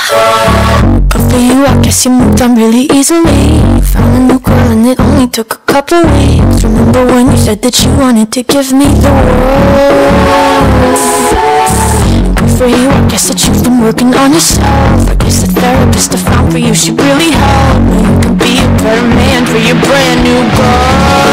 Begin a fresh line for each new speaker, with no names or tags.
Good for you, I guess you moved on really easily. Found a new girl and it only took a couple weeks. Remember when you said that you wanted to give me the world? Good for you, I guess that you've been working on yourself. I guess the therapist I found for you should really help. You can be a better man for your brand new girl.